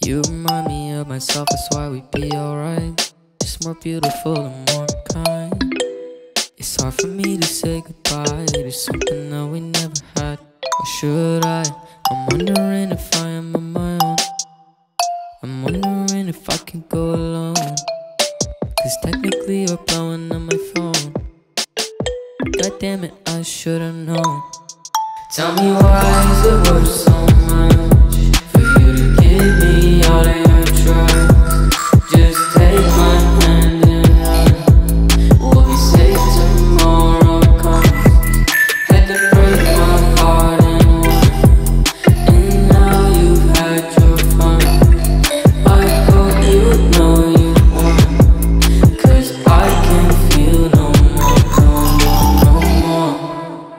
You remind me of myself, that's why we be alright. Just more beautiful and more kind. It's hard for me to say goodbye to something that we never had. Or should I? I'm wondering if I am on my own. I'm wondering if I can go alone. Cause technically you're blowing on my phone. God damn it, I should've known. Tell me why is it worth so much for you to give me all of your trust? Just take my hand and run. We'll be safe tomorrow comes. Had to break my heart in one, and now you've had your fun. I hope you know you won, cause I can't feel no more, no more.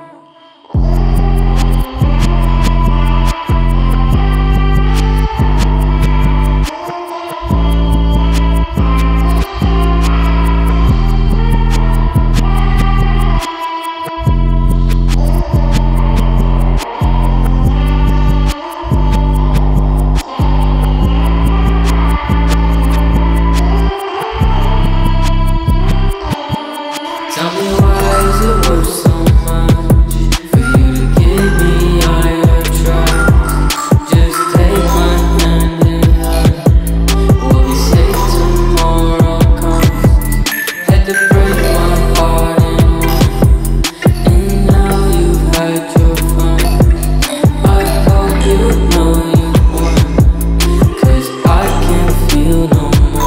Tell me why is it worth so much for you to give me all your trust? Just take my hand and run. We'll be safe tomorrow comes. Had to break my heart in one, and now you've had your fun. I hope you know you won, cause I can't feel no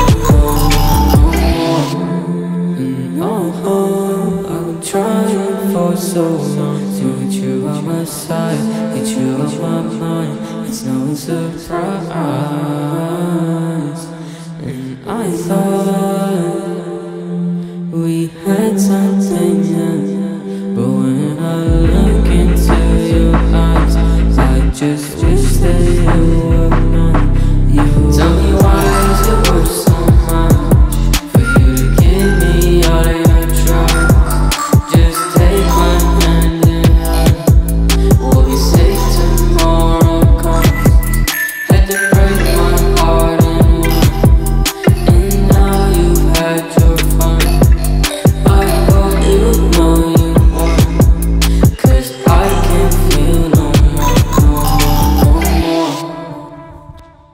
more. I've been trying for so long to get you on my side, get you on my mind. It's no surprise.